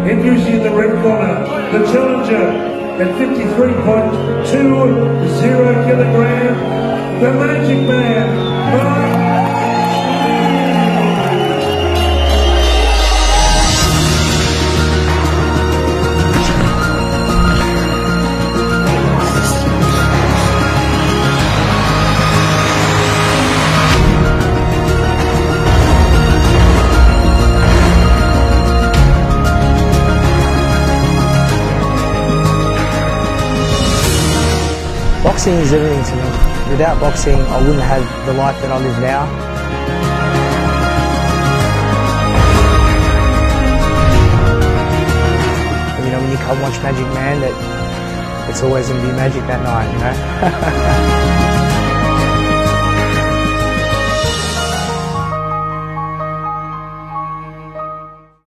Introducing in the red corner, the challenger at 53.20 kilograms, the Magic Man, Boxing is everything to me. Without boxing, I wouldn't have the life that I live now. You know, when you come watch Magicman, it's always going to be magic that night, you know.